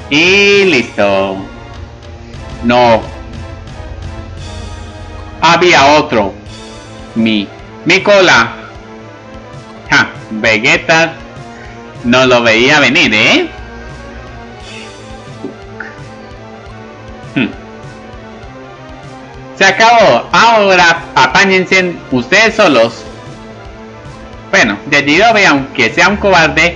Y listo. No. Había otro. Mi cola. Ja, Vegeta no lo veía venir, ¿eh? Se acabó. Ahora apáñense ustedes solos. Bueno, Yajirobe, aunque sea un cobarde,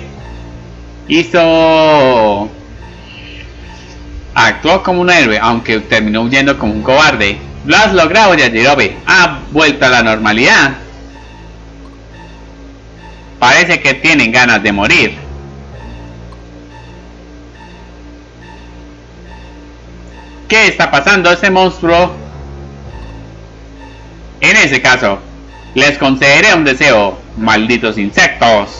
actuó como un héroe, aunque terminó huyendo como un cobarde. Lo has logrado, Yajirobe. Ha vuelto a la normalidad. Parece que tienen ganas de morir. ¿Qué está pasando a ese monstruo? En ese caso, les concederé un deseo, malditos insectos.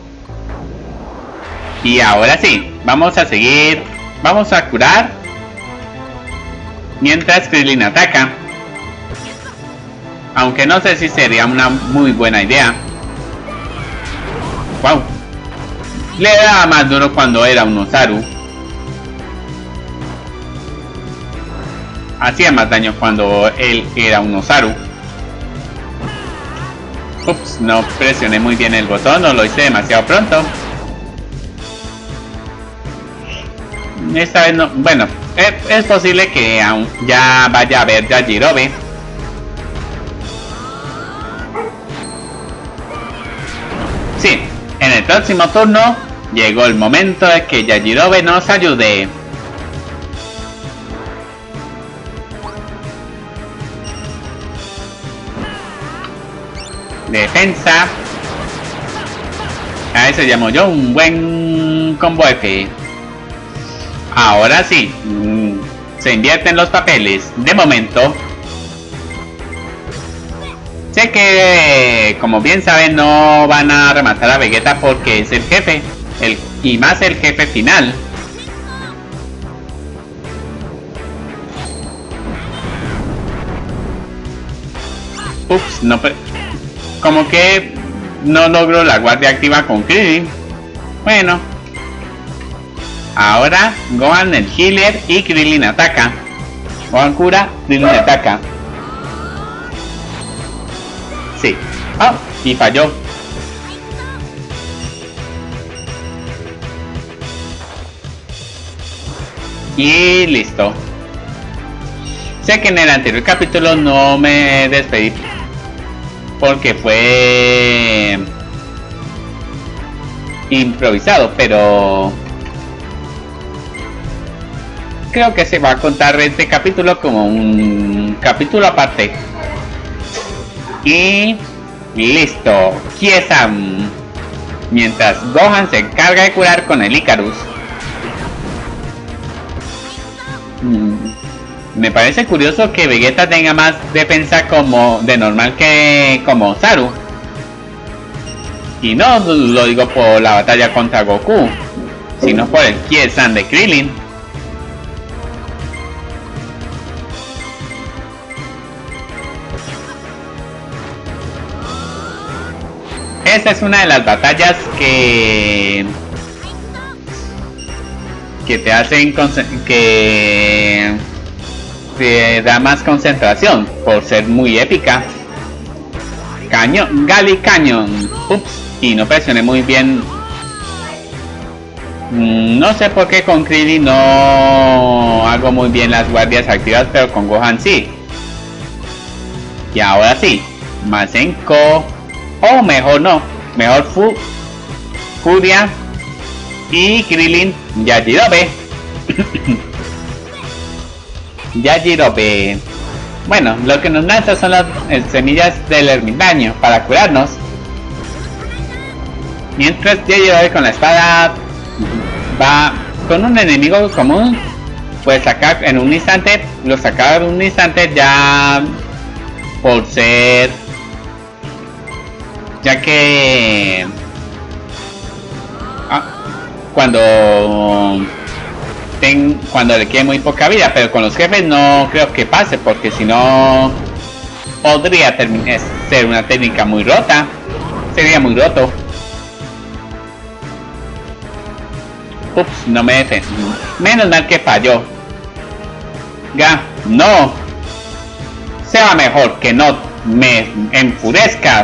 Y ahora sí, vamos a seguir. Vamos a curar mientras Krillin ataca. Aunque no sé si sería una muy buena idea. Wow. Le daba más duro cuando era un Osaru. Hacía más daño cuando él era un Osaru. Ups, no presioné muy bien el botón, o lo hice demasiado pronto. Esta vez no, bueno, es posible que aún ya vaya a ver Yajirobe. Sí, en el próximo turno llegó el momento de que Yajirobe nos ayude. Defensa. A eso llamo yo un buen combo F. Ahora sí, se invierten los papeles. De momento, sé que, como bien saben, no van a rematar a Vegeta porque es el jefe, y más el jefe final. Ups, no, como que no logro la guardia activa con Krillin. Bueno. Ahora Gohan el healer y Krillin ataca. Gohan cura, Krillin ataca. Sí. Oh, y falló. Y listo. Sé que en el anterior capítulo no me despedí porque fue improvisado, pero creo que se va a contar este capítulo como un capítulo aparte. Y listo. Kiesam. Mientras Gohan se encarga de curar con el Icarus. Me parece curioso que Vegeta tenga más defensa como de normal que como Osaru. Y no lo digo por la batalla contra Goku, sino por el Kiesan de Krillin. Esa es una de las batallas que te hacen que te da más concentración por ser muy épica. Cañón, Gali Cañón. Ups, y no presioné muy bien. No sé por qué con Krillin no hago muy bien las guardias activas, pero con Gohan sí. Y ahora sí, Masenko. O mejor no, mejor Furia y Krillin Yajirobe. Yajirobe. Bueno, lo que nos lanza son las semillas del ermitaño para curarnos. Mientras Yajirobe con la espada va con un enemigo común, pues sacar en un instante, lo sacaba en un instante ya por ser, ya que cuando le quede muy poca vida, pero con los jefes no creo que pase, porque si no podría ser una técnica muy rota, sería muy roto. Ups, no me defendí. Menos mal que falló. No. Sea mejor que no me enfurezcas.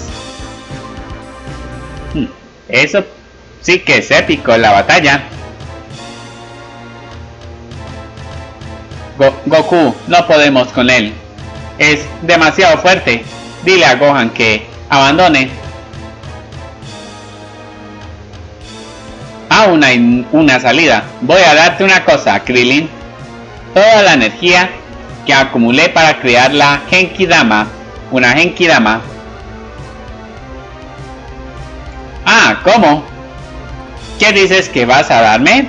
Eso sí que es épico, la batalla. Goku, no podemos con él. Es demasiado fuerte. Dile a Gohan que abandone. Aún hay una salida. Voy a darte una cosa, Krillin. Toda la energía que acumulé para crear la Genkidama. Una Genkidama. Ah, ¿cómo? ¿Qué dices que vas a darme?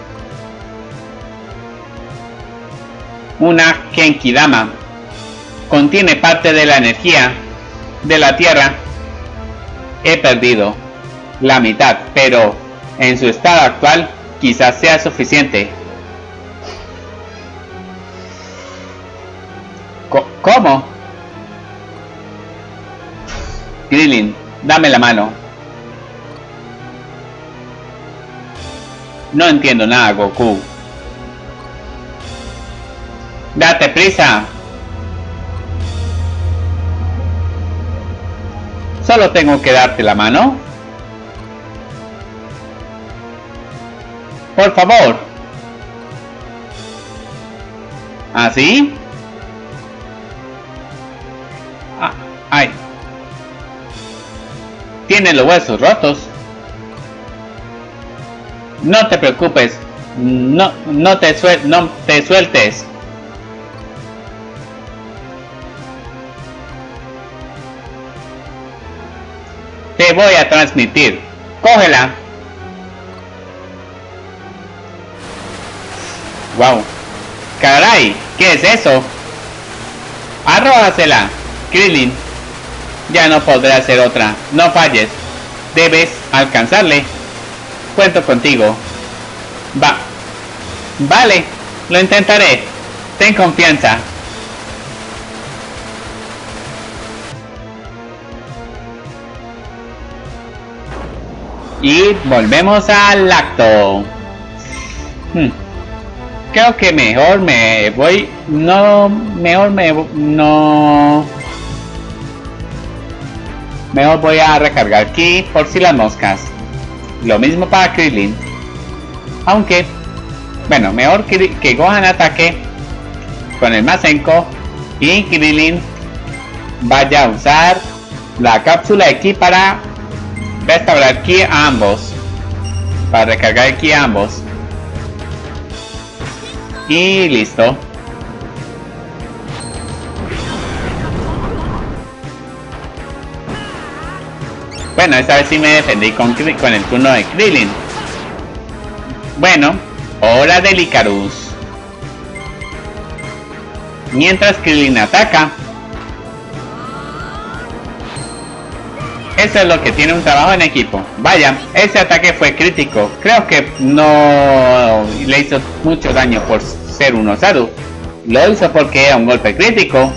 Una Genkidama. Contiene parte de la energía de la Tierra. He perdido la mitad, pero en su estado actual quizás sea suficiente. ¿Cómo? Krillin, dame la mano. No entiendo nada, Goku. ¡Date prisa! Solo tengo que darte la mano. Por favor. ¿Así? Ay. Tiene los huesos rotos. No te preocupes. No te sueltes. Te voy a transmitir. Cógela. Wow. Caray, ¿qué es eso? Arrójasela, Krillin. Ya no podré hacer otra. No falles. Debes alcanzarle. Cuento contigo. Vale, lo intentaré. Ten confianza. Y volvemos al acto. Creo que mejor me voy. Mejor voy a recargar aquí por si las moscas. Lo mismo para Krillin. Aunque, bueno, mejor que Gohan ataque con el Masenko y Krillin vaya a usar la cápsula de ki para restaurar ki a ambos. Para recargar ki a ambos. Y listo. Bueno, esta vez sí me defendí con el turno de Krillin. Bueno, hora del Icarus. Mientras Krillin ataca. Eso es lo que tiene un trabajo en equipo. Vaya, ese ataque fue crítico. Creo que no le hizo mucho daño por ser un Osaru. Lo hizo porque era un golpe crítico.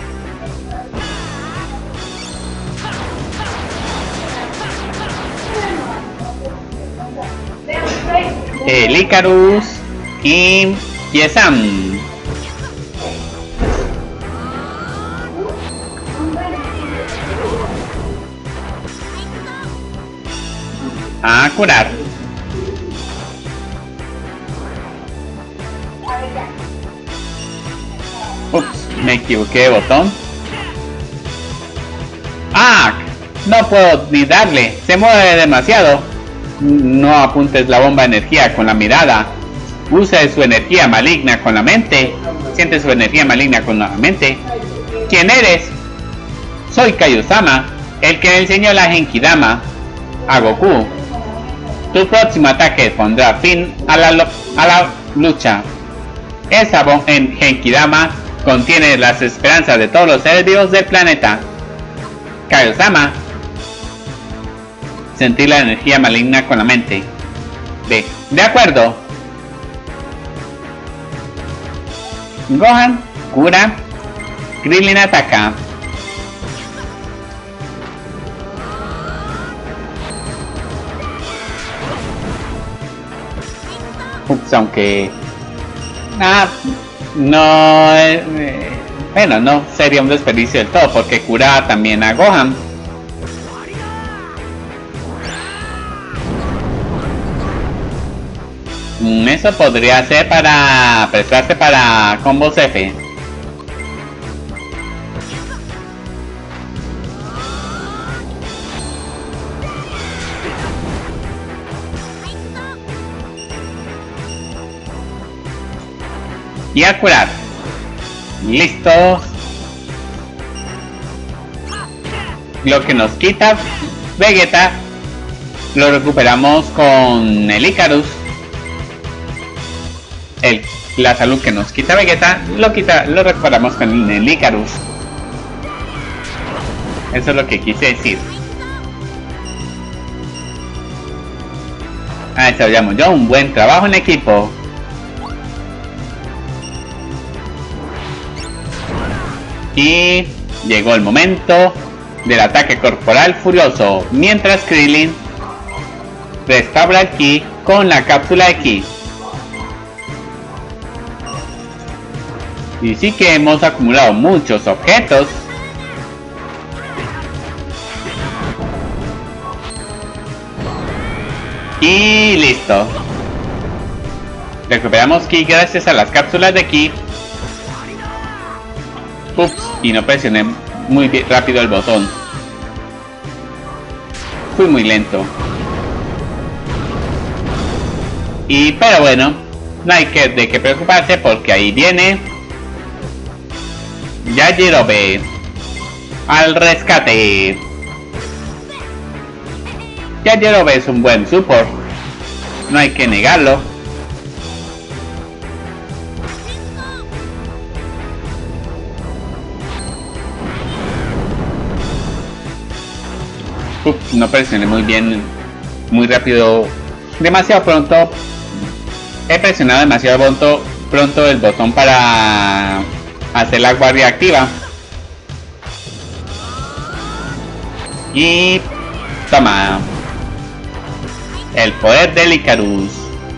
El Icarus y Yesam. A curar. Ups, me equivoqué de botón. ¡Ah! No puedo ni darle. Se mueve demasiado. No apuntes la bomba de energía con la mirada. Usa su energía maligna con la mente. Siente su energía maligna con la mente. ¿Quién eres? Soy Kaiosama, el que le enseñó la Genkidama a Goku. Tu próximo ataque pondrá fin a la lucha. Esa Genkidama contiene las esperanzas de todos los seres vivos del planeta. Kaiosama. Sentir la energía maligna con la mente. De acuerdo. Gohan cura. Krillin ataca. Ups, aunque... Ah, no... bueno, no sería un desperdicio del todo, porque cura también a Gohan. Eso podría ser para prestarse para combos F. Y a curar. Listo. Lo que nos quita Vegeta lo recuperamos con el Icarus. La salud que nos quita Vegeta lo recuperamos con el Icarus. Eso es lo que quise decir. Desarrollamos ya un buen trabajo en equipo. Y llegó el momento del ataque corporal furioso, mientras Krillin restaura el ki con la cápsula de ki. Y sí que hemos acumulado muchos objetos. Y listo. Recuperamos ki gracias a las cápsulas de ki. Ups, y no presioné muy rápido el botón. Fui muy lento. Pero bueno, no hay de qué preocuparse porque ahí viene Yajirobe al rescate. Yajirobe es un buen support, no hay que negarlo. No presioné muy bien, muy rápido, demasiado pronto. He presionado demasiado pronto el botón para hacer la guardia activa. Y toma el poder del Icarus.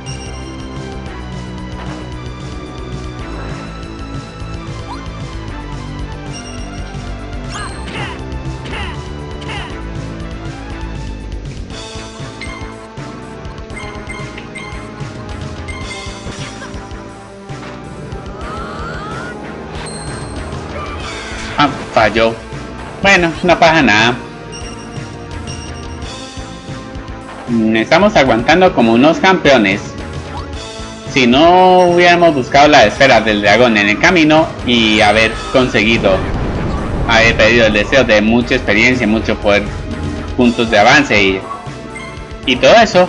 Falló. Bueno, no pasa nada. Estamos aguantando como unos campeones. Si no hubiéramos buscado la esfera del dragón en el camino y haber pedido el deseo de mucha experiencia, mucho poder, puntos de avance y todo eso,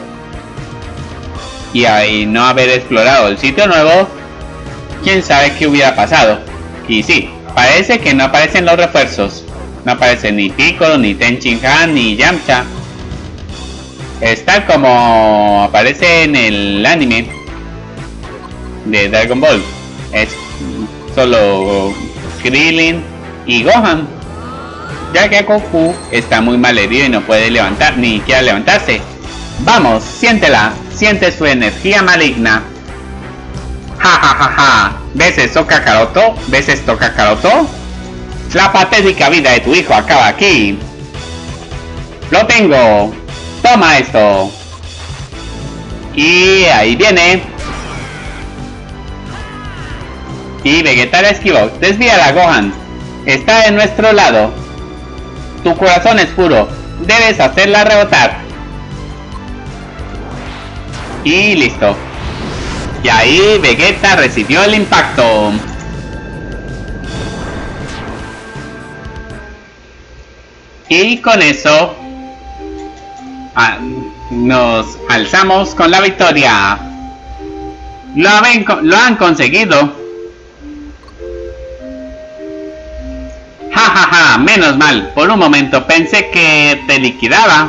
y ahí no haber explorado el sitio nuevo, quién sabe qué hubiera pasado. Y sí, parece que no aparecen los refuerzos. No aparece ni Piccolo, ni Tenshinhan, ni Yamcha. Es tal como aparece en el anime de Dragon Ball. Es solo Krillin y Gohan, ya que Goku está muy mal herido y no puede ni quiera levantarse. Vamos, siéntela. Siente su energía maligna. Ja ja ja ja. ¿Ves esto, Kakaroto? ¿Ves esto, Kakaroto? La patética vida de tu hijo acaba aquí. Lo tengo. Toma esto. Y ahí viene. Y Vegeta la esquivó. Desvíala, Gohan. Está de nuestro lado. Tu corazón es puro. Debes hacerla rebotar. Y listo. Y ahí Vegeta recibió el impacto. Y con eso nos alzamos con la victoria. Lo han conseguido. Ja ja ja, menos mal. Por un momento pensé que te liquidaba.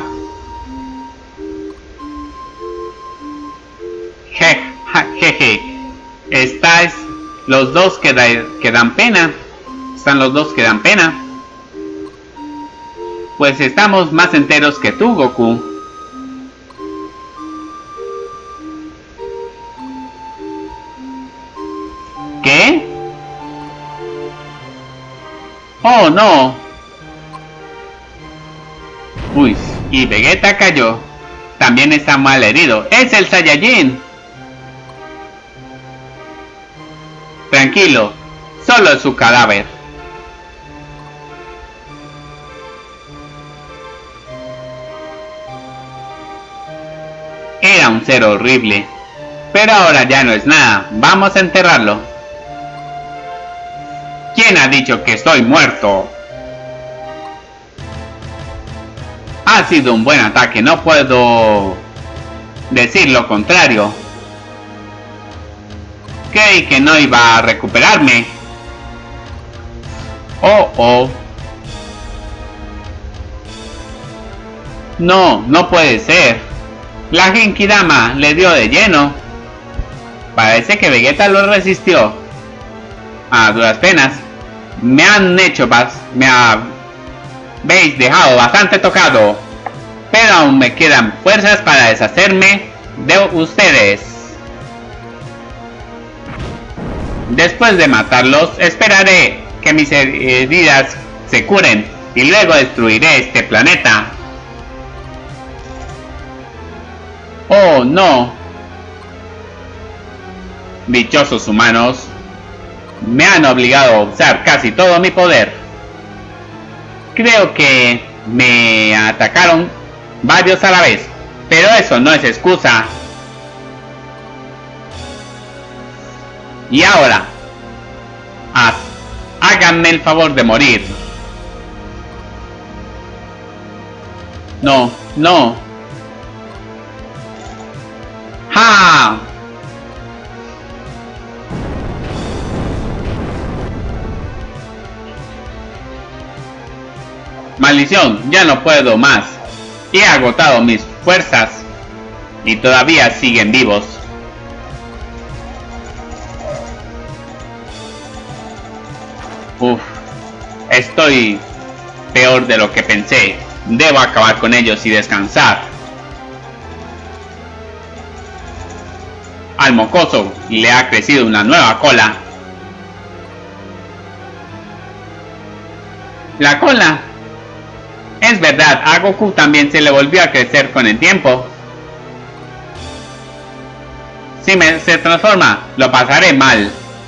Jeje. Estáis los dos que dan pena. Están los dos que dan pena. Pues estamos más enteros que tú, Goku. Oh no. Uy, y Vegeta cayó. También está mal herido. ¡Es el Saiyajin! Tranquilo, solo es su cadáver. Era un ser horrible. Pero ahora ya no es nada. Vamos a enterrarlo. ¿Quién ha dicho que estoy muerto? Ha sido un buen ataque, no puedo decir lo contrario. Creí que no iba a recuperarme. Oh. No, no puede ser. La Genkidama le dio de lleno. Parece que Vegeta lo resistió. A duras penas. Me habéis dejado bastante tocado. Pero aún me quedan fuerzas para deshacerme de ustedes. Después de matarlos, esperaré que mis heridas se curen y luego destruiré este planeta. Oh no. Dichosos humanos. Me han obligado a usar casi todo mi poder. Creo que me atacaron varios a la vez, pero eso no es excusa. Y ahora, háganme el favor de morir. No. ¡Ja! Maldición, ya no puedo más. He agotado mis fuerzas y todavía siguen vivos. Uf, estoy peor de lo que pensé. Debo acabar con ellos y descansar. Al mocoso le ha crecido una nueva cola. La cola. Es verdad, a Goku también se le volvió a crecer con el tiempo. Si se transforma, lo pasaré mal.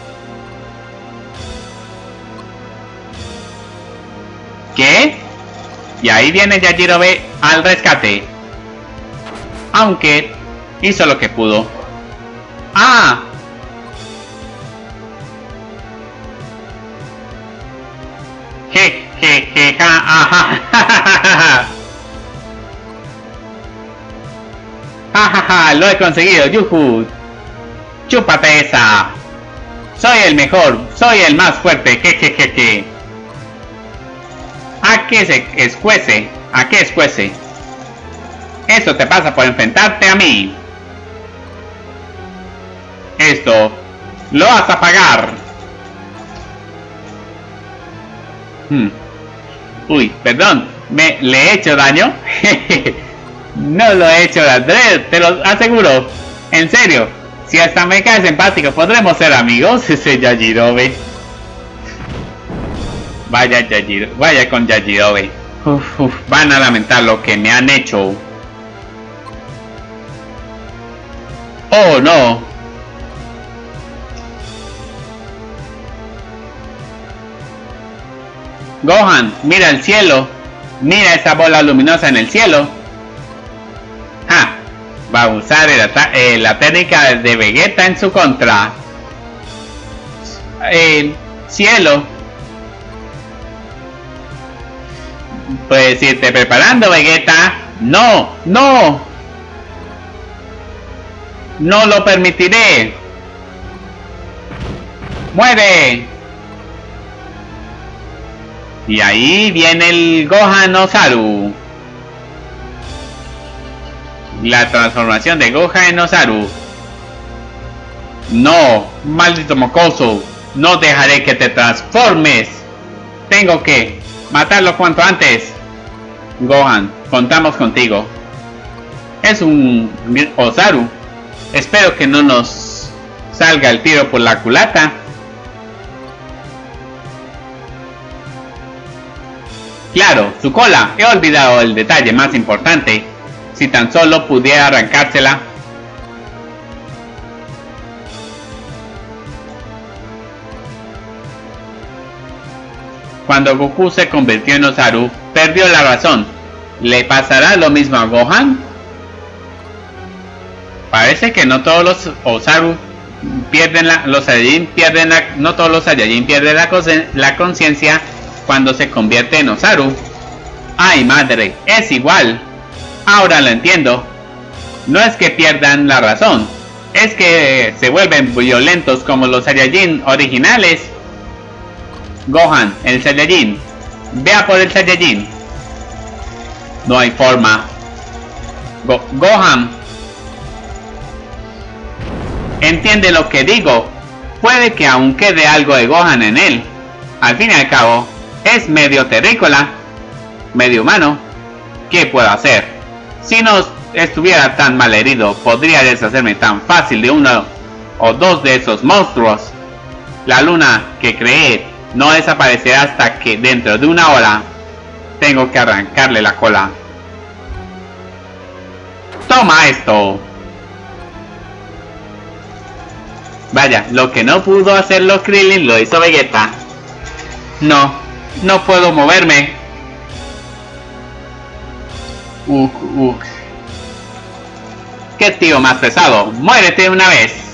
¿Qué? Y ahí viene Yajirobe al rescate. Aunque hizo lo que pudo. ¡Ah! ¡Ja! Lo he conseguido, yuhu. Chúpate esa. Soy el mejor, soy el más fuerte, jejejeje. ¿A qué se escuece? ¿A qué escuece? Eso te pasa por enfrentarte a mí. Esto lo vas a pagar. Uy, perdón, ¿le he hecho daño? No lo he hecho de adrede, te lo aseguro. En serio, si hasta me caes empático, ¿podremos ser amigos? Ese Yajirobe. Vaya con Yajirobe. Van a lamentar lo que me han hecho. Oh no. Gohan, mira el cielo. Mira esa bola luminosa en el cielo. ¡Ja! Va a usar la técnica de Vegeta en su contra. Cielo. Puedes irte preparando, Vegeta. ¡No! ¡No! ¡No lo permitiré! ¡Muere! Y ahí viene el Gohan Ozaru. La transformación de Gohan en Ozaru. No, maldito mocoso. No dejaré que te transformes. Tengo que matarlo cuanto antes. Gohan, contamos contigo. Es un Ozaru. Espero que no nos salga el tiro por la culata. Claro, su cola. He olvidado el detalle más importante. Si tan solo pudiera arrancársela. Cuando Goku se convirtió en Osaru, perdió la razón. ¿Le pasará lo mismo a Gohan? Parece que no todos los Osaru pierden no todos los Saiyajin pierden la conciencia cuando se convierte en Osaru. ¡Ay, madre! Es igual. Ahora lo entiendo. No es que pierdan la razón, es que se vuelven violentos como los Saiyajin originales. Gohan, el Saiyajin. Vea por el Saiyajin. No hay forma. Gohan. Entiende lo que digo. Puede que aún quede algo de Gohan en él. Al fin y al cabo, es medio terrícola, medio humano. ¿Qué puedo hacer? Si no estuviera tan mal herido, podría deshacerme tan fácil de uno o dos de esos monstruos. La luna que creé no desaparecerá hasta que dentro de una hora tengo que arrancarle la cola. ¡Toma esto! Vaya, lo que no pudo hacer los Krillin lo hizo Vegeta. No puedo moverme. ¿Qué tío más pesado? ¡Muérete una vez!